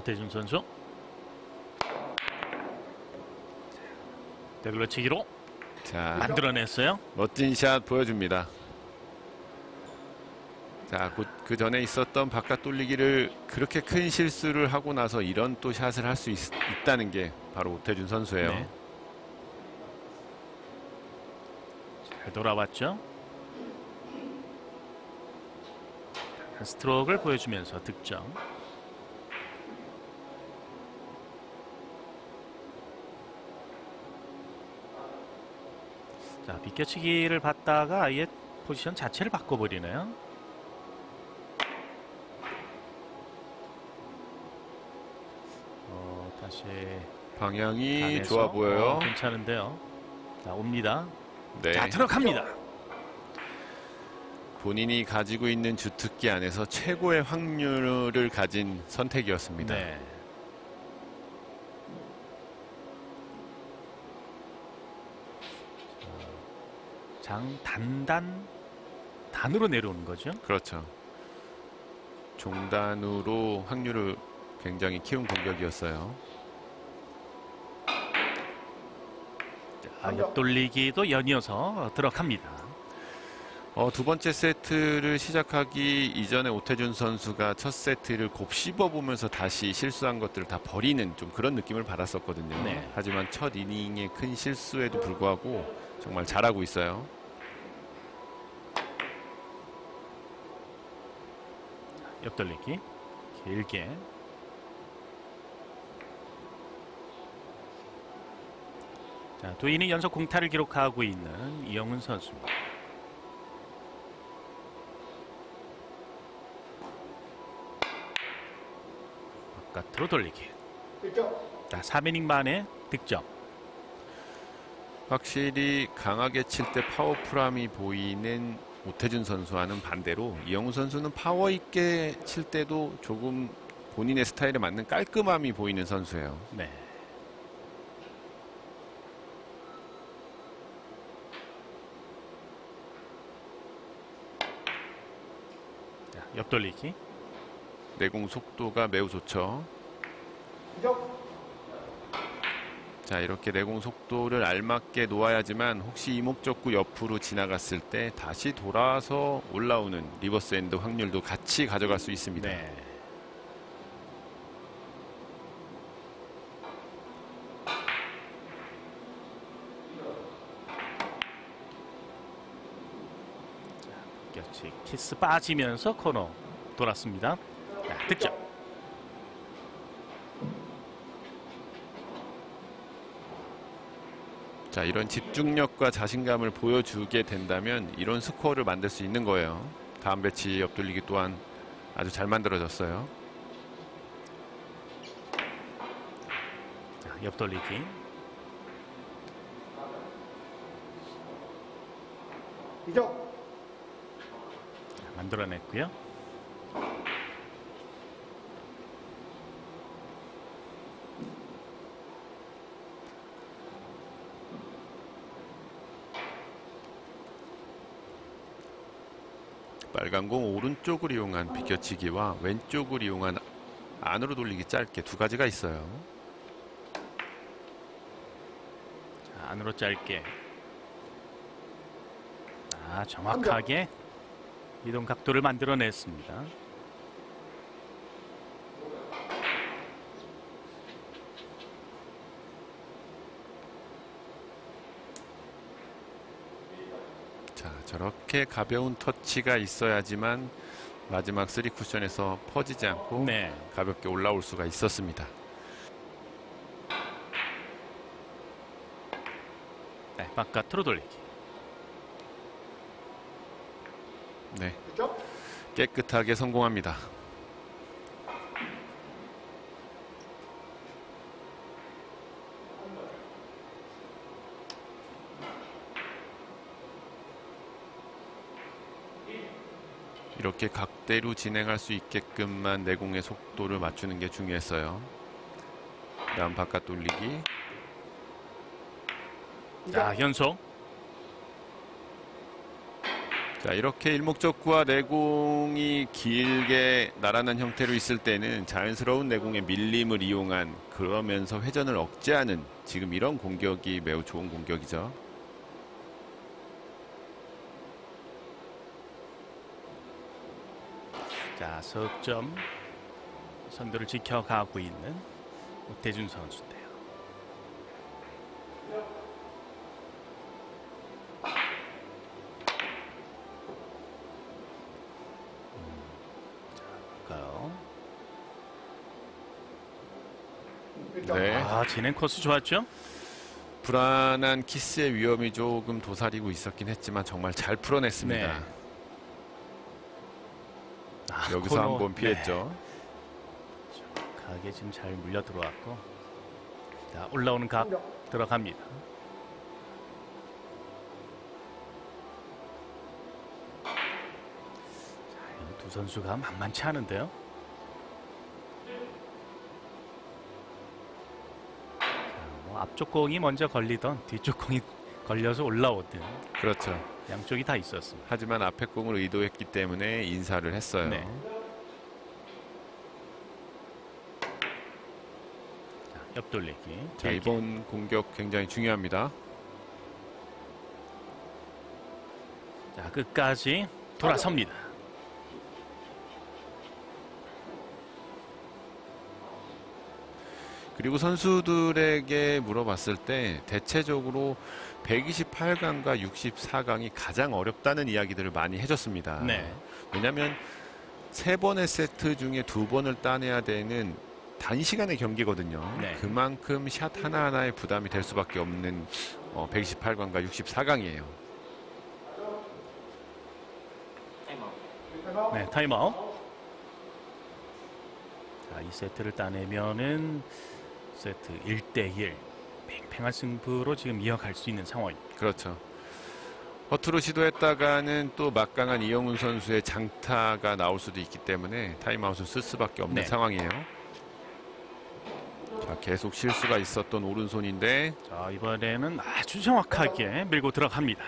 오태준 선수. 되글러치기로 자, 만들어냈어요. 멋진 샷 보여줍니다. 자, 그 전에 있었던 바깥 돌리기를 그렇게 큰 실수를 하고 나서 이런 또 샷을 할 수 있다는 게 바로 오태준 선수예요. 네. 잘 돌아왔죠. 스트로크를 보여주면서 득점. 자, 비껴치기를 받다가 아예 포지션 자체를 바꿔버리네요. 다시 방향이 안에서, 좋아 보여요. 괜찮은데요. 자, 옵니다. 네. 자, 들어갑니다. 본인이 가지고 있는 주특기 안에서 최고의 확률을 가진 선택이었습니다. 네. 단으로 내려오는 거죠. 그렇죠. 종단으로 확률을 굉장히 키운 공격이었어요. 옆돌리기도 연이어서 들어갑니다. 두 번째 세트를 시작하기 이전에 오태준 선수가 첫 세트를 곱씹어 보면서 다시 실수한 것들을 다 버리는 좀 그런 느낌을 받았었거든요. 네. 하지만 첫 이닝의 큰 실수에도 불구하고 정말 잘하고 있어요. 옆돌리기 길게. 자, 두 이닝 연속 공타를 기록하고 있는 이영훈 선수입니다. 바깥으로 돌리기. 자, 3이닝 만에 득점. 확실히 강하게 칠 때 파워풀함이 보이는 오태준 선수와는 반대로 이영훈 선수는 파워 있게 칠 때도 조금 본인의 스타일에 맞는 깔끔함이 보이는 선수예요. 네. 자, 옆돌리기. 내공 속도가 매우 좋죠. 자, 이렇게 내공 속도를 알맞게 놓아야지만 혹시 이목적구 옆으로 지나갔을 때 다시 돌아서 올라오는 리버스 엔드 확률도 같이 가져갈 수 있습니다. 네. 자, 키스 빠지면서 코너 돌았습니다. 자, 득점. 자, 이런 집중력과 자신감을 보여주게 된다면 이런 스코어를 만들 수 있는 거예요. 다음 배치 옆돌리기 또한 아주 잘 만들어졌어요. 자, 옆돌리기. 자, 만들어냈고요. 빨간 공 오른쪽을 이용한 비껴치기와 왼쪽을 이용한 안으로 돌리기 짧게 두 가지가 있어요. 자, 안으로 짧게. 자, 정확하게 이동 각도를 만들어냈습니다. 자, 저렇게 가벼운 터치가 있어야지만 마지막 3쿠션에서 퍼지지 않고 네. 가볍게 올라올 수가 있었습니다. 네, 바깥으로 돌리기. 네, 깨끗하게 성공합니다. 이렇게 각대로 진행할 수 있게끔만 내공의 속도를 맞추는 게 중요했어요. 다음 바깥 돌리기. 자, 연속. 자, 이렇게 일목적구와 내공이 길게 날아난 형태로 있을 때는 자연스러운 내공의 밀림을 이용한, 그러면서 회전을 억제하는 지금 이런 공격이 매우 좋은 공격이죠. 자, 석점 선두를 지켜가고 있는 오태준 선수인데요. 네. 아, 진행 코스 좋았죠? 불안한 키스의 위험이 조금 도사리고 있었긴 했지만 정말 잘 풀어냈습니다. 네. 아, 여기서 코너, 한번 피했죠. 네. 각에 지금 잘 물려 들어왔고, 자, 올라오는 각 들어갑니다. 자, 이 두 선수가 만만치 않은데요. 자, 뭐 앞쪽 공이 먼저 걸리던 뒤쪽 공이 걸려서 올라오든 그렇죠. 양쪽이 다 있었습니다. 하지만 앞에 공을 의도했기 때문에 인사를 했어요. 네. 자, 옆돌리기. 자, 이번 공격 굉장히 중요합니다. 자, 끝까지 돌아섭니다. 그리고 선수들에게 물어봤을 때 대체적으로 128강과 64강이 가장 어렵다는 이야기들을 많이 해줬습니다. 네. 왜냐하면 3번의 세트 중에 2번을 따내야 되는 단시간의 경기거든요. 네. 그만큼 샷 하나하나에 부담이 될 수밖에 없는 128강과 64강이에요. 네, 타임아웃. 자, 이 세트를 따내면은 세트 1대1 팽팽한 승부로 지금 이어갈 수 있는 상황입니다. 그렇죠. 허투루 시도했다가는 또 막강한 이영훈 선수의 장타가 나올 수도 있기 때문에 타임아웃을 쓸 수밖에 없는 네. 상황이에요. 자, 계속 실수가 있었던 오른손인데, 자, 이번에는 아주 정확하게 밀고 들어갑니다.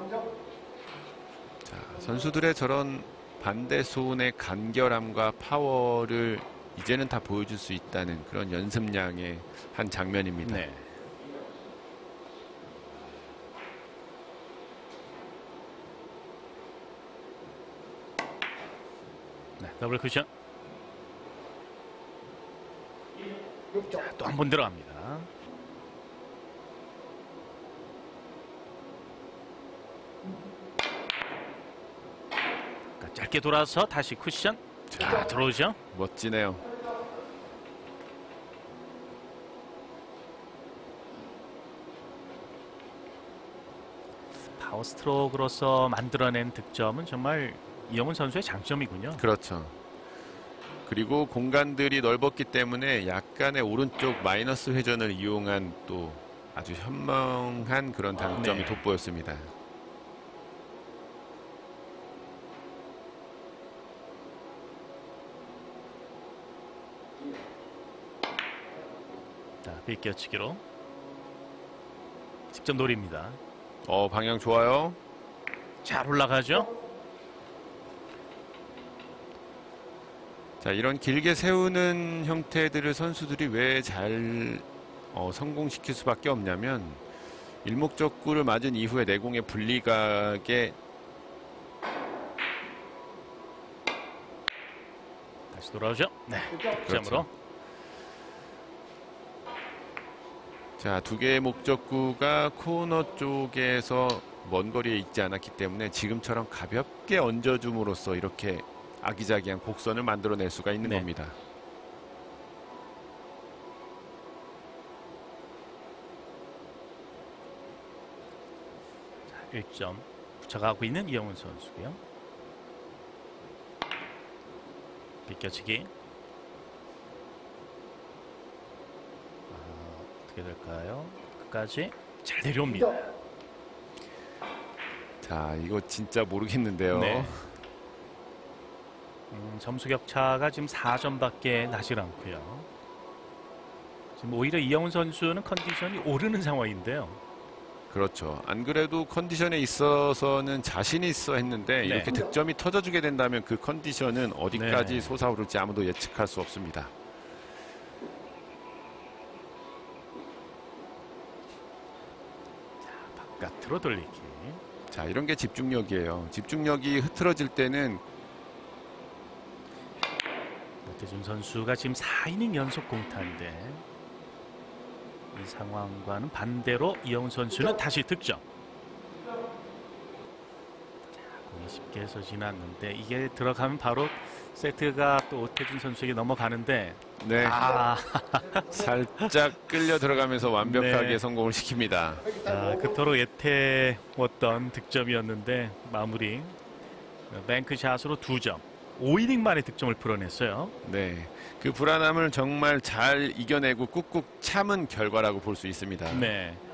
자, 선수들의 저런 반대손의 간결함과 파워를 이제는 다 보여줄 수 있다는 그런 연습량의 한 장면입니다. 네. 네, 더블 쿠션. 자, 또 한 번 들어갑니다. 자, 짧게 돌아서 다시 쿠션. 자, 들어오죠. 멋지네요. 파워 스트로크로서 만들어낸 득점은 정말 이영훈 선수의 장점이군요. 그렇죠. 그리고 공간들이 넓었기 때문에 약간의 오른쪽 마이너스 회전을 이용한 또 아주 현명한 그런 장점이 네. 돋보였습니다. 자, 빗겨치기로 직접 노립니다. 방향 좋아요. 잘 올라가죠. 자, 이런 길게 세우는 형태들을 선수들이 왜 잘 성공시킬 수밖에 없냐면, 일목적구를 맞은 이후에 내공의 분리각에 다시 돌아오죠. 네, 득점으로. 자, 두 개의 목적구가 코너 쪽에서 먼 거리에 있지 않았기 때문에 지금처럼 가볍게 얹어줌으로써 이렇게 아기자기한 곡선을 만들어낼 수가 있는 네. 겁니다. 자, 1점 붙여가고 있는 이영훈 선수고요. 빗겨치기. 어떻게 될까요? 끝까지 잘 내려옵니다. 자, 이거 진짜 모르겠는데요. 네. 점수 격차가 지금 4점밖에 나질 않고요. 지금 오히려 이영훈 선수는 컨디션이 오르는 상황인데요. 그렇죠. 안 그래도 컨디션에 있어서는 자신 있어 했는데 네. 이렇게 득점이 터져주게 된다면 그 컨디션은 어디까지 네. 솟아오를지 아무도 예측할 수 없습니다. 바깥으로 돌리기. 자, 이런 게 집중력이에요. 집중력이 흐트러질 때는 오태준 선수가 지금 4이닝 연속 공타인데 이 상황과는 반대로 이영훈 선수는 다시 득점. 자, 공이 쉽게 해서 지났는데 이게 들어가면 바로 세트가 또 오태준 선수에게 넘어가는데 네, 아, 살짝 끌려 들어가면서 완벽하게 네. 성공을 시킵니다. 자, 그토록 애태웠던 득점이었는데 마무리 뱅크샷으로 2점. 5이닝 만에 득점을 풀어냈어요. 네, 그 불안함을 정말 잘 이겨내고 꾹꾹 참은 결과라고 볼 수 있습니다. 네.